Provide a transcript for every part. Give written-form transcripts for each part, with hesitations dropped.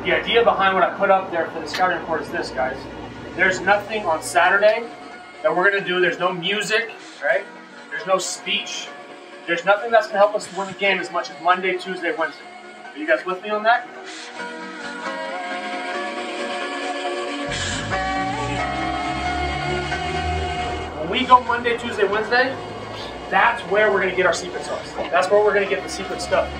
The idea behind what I put up there for the scouting report is this, guys. There's nothing on Saturday that we're going to do. There's no music, right? There's no speech. There's nothing that's going to help us win the game as much as Monday, Tuesday, Wednesday. Are you guys with me on that? When we go Monday, Tuesday, Wednesday, that's where we're going to get our secret sauce. That's where we're going to get the secret stuff.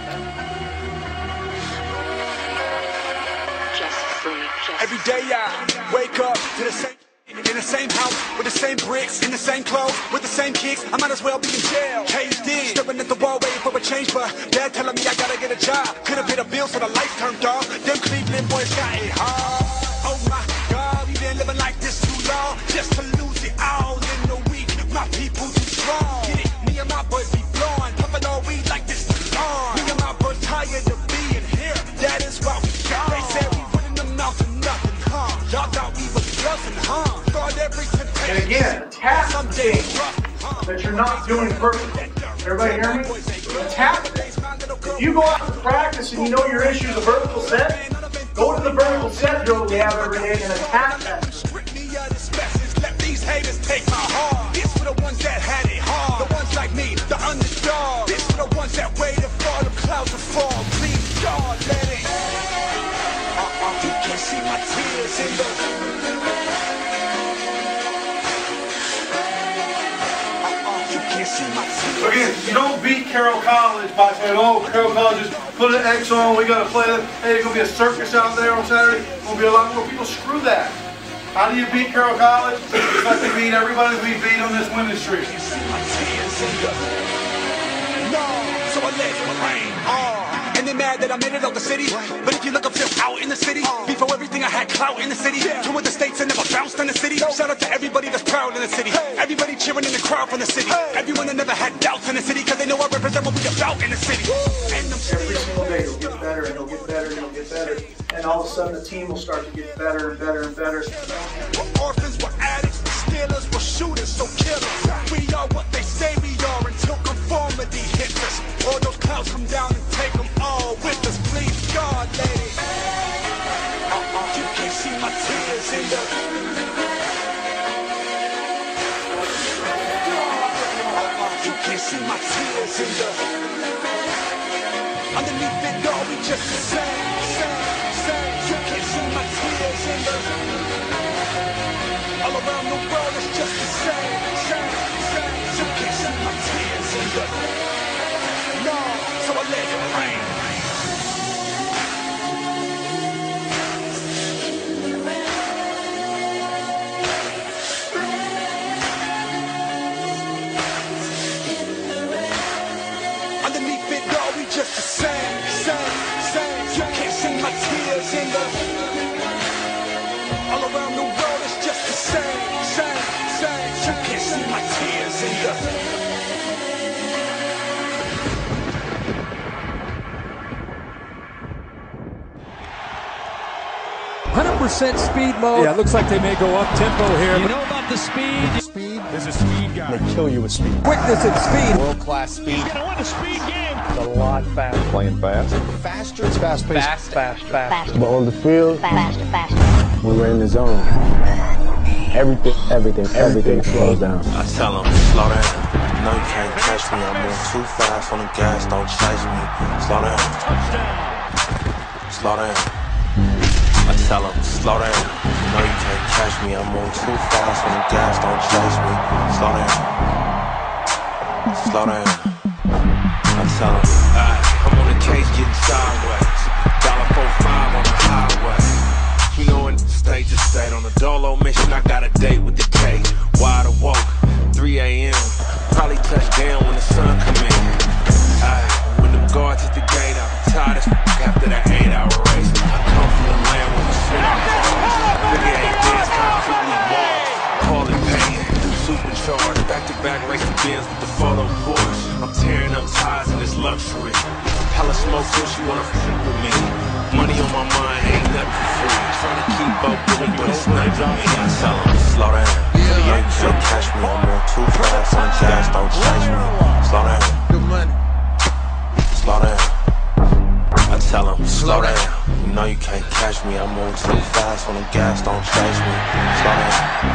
Every day I wake up to the same, in the same house, with the same bricks, in the same clothes, with the same kicks. I might as well be in jail. Caged in, staring at the wall waiting for a change, but dad telling me I gotta get a job. Could've paid a bill so the lights turned off. Them Cleveland boys got it hard. Oh my God, we been living like this too long, just to lose it all in a week. My people too strong. Get it? Me and my boys be blowing, puffing all weed like this too long. Me and my boys tired of being here. That is why we gone. They said we running them out to nothing, huh? Y'all thought we was bluffing, huh? And again, attack something that you're not doing perfectly. Everybody hear me? Attack it. If you go out to practice and you know your issue is a vertical set, go to the vertical set drill we have every day and attack that. Let these haters take my heart. This for the ones that had it hard. The ones like me, the underdog. This for the ones that waited for the clouds to fall. Please, God, let it. You can see my tears in the. Again, you don't beat Carroll College by saying, oh, Carroll College just put an X on, we got to play them. Hey, there's going to be a circus out there on Saturday. There's going to be a lot more people. Screw that. How do you beat Carroll College? It's like we beat everybody we beat on this winning streak. No, so I let it rain. And they mad that I made it out the city. But if you look, I'm still out in the city. Before everything, I had clout in the city. Toured the states and never bounced in the city. Shout out to everybody that's proud in the city. Everybody cheering in the crowd from the city. Everyone that never had doubts in the city, cause they know I represent what we about in the city. And every single day it'll get better and it'll get better and it'll get better. And all of a sudden the team will start to get better and better and better. We're orphans, we're addicts, we're stealers, we're shooters, so killers. We are what they say we are until conformity hits us. All those clouds come down and take them all with us. Please, God, let it. You can't see my tears in the. You can't see my tears in the. Underneath it all, we just the same. You can't see my tears in the. All around the world, it's just the same. You can't see my tears in the. No, so I let it rain. Underneath it all, we just the same. You can't see my tears in the. All around the world, it's just the same. You can't see my tears in the. 100% speed mode. Yeah, it looks like they may go up tempo here. You know about the speed? Speed is a speed guy. They kill you with speed. Quickness and speed. World-class speed. He's gonna win a speed game. It's a lot faster. Playing fast. Faster. It's fast-paced. Fast. But on the field, Fast. when we're in the zone, everything slows down. I tell them, slow down. No, you can't catch me. I'm moving too fast on the gas. Don't chase me. Slow down. Slow down. I tell them, slow down. No, you can't catch me. I'm moving too fast on the gas. Don't chase me. Slow down. Slow down. I tell them, I'm on the case getting sideways. $1.45 on the highway. You know, in the state to state on a dolo mission, I got a date with the K. Wide awoke, 3 a.m. Probably touch down when the sun come in. When them guards hit the gate, I'm tired as after that 8-hour race. I come from the land with the shit on the cars. Nigga ain't this, completely marked. Call it pain, supercharged. Back-to-back race the Benz with the photo Porsche. I'm tearing up ties in this luxury. Hella smoke so she wanna freak with me. Money on my mind, ain't nothing free. Trying to keep up with it, but it's nothing to me. I tell them, slow down. You can't catch me, I'm moving too fast on gas, don't chase me. Slow down. Slow down. I tell them, slow down. You know you can't catch me. I move too fast when the gas don't chase me. Slow down.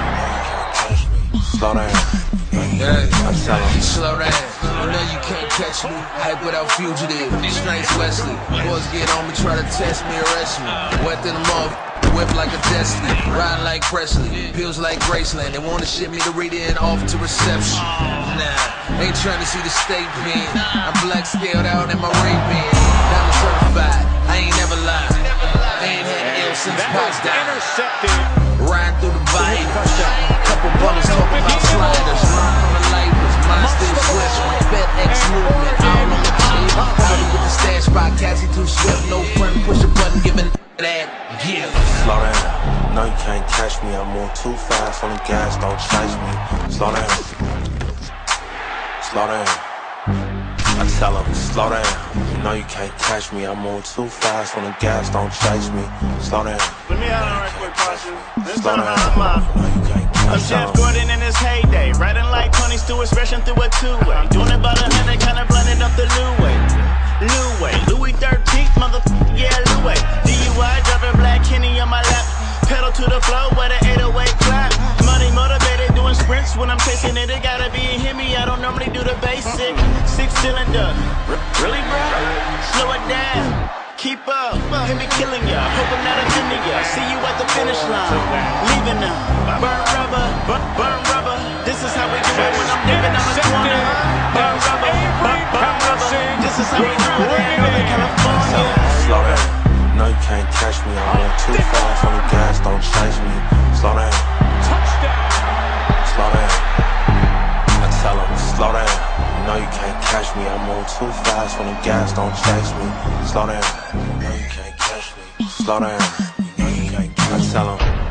Slow down. I tell 'em. Slow down. You know you can't catch me. Hype without fugitive. Snakes Wesley. Boys get on me, try to test me, arrest me. Wet in the mouth. Whip like a Destiny, riding like Presley, pills like Graceland. They wanna ship me to read it and off to reception. Nah, ain't trying to see the state pen. I'm black scaled out in my Ray-Ban. Diamond certified, I ain't never lied. Ain't had ill since Pops died. Riding through the Bible. Couple bullets talking about sliders. Learn from the labels, mine still swift. FedEx movement, all on the cheap. Covered with the stash by Cassie too swift. No front, push a button, giving that. Yeah. Slow down. No, you can't catch me. I move too fast when the gas don't chase me. Slow down. Slow down. I tell 'em, slow down. You know you can't catch me. I move too fast when the gas don't chase me. Slow down. Let me out on right quick, Pasha. This Slow time down. I'm No, you can't I'm catch Jeff me. Gordon in his heyday, riding like Tony Stewart, smashing through a two-way. Doing about 100, kinda blending up the Louis. Louis 13th, yeah, Louis. DUI, driving black Kenny on my lap. Pedal to the floor with an 808 clap. Money motivated, doing sprints when I'm chasing it. It gotta be a Hemi, I don't normally do the basic. 6-cylinder, really, bro? Slow it down. Keep up, hit me killing ya. Hope I'm not offending ya. See you at the finish line. Leaving now. Burn rubber, burn rubber. This is how we do it when I'm dipping on the corner. Burn rubber, burn rubber. This is how we do it in Northern California. Slow down. No, you can't catch me. I move too fast when the gas don't chase me. Slow down. Slow down. I tell 'em, slow down. You know you can't catch me. I move too fast when the gas don't chase me. Slow down. You know you can't catch me. Slow down. You know you can't catch me. I tell 'em.